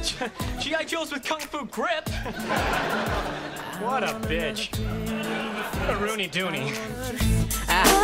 G.I. Joe's with Kung Fu grip. What a bitch. A Rooney Dooney.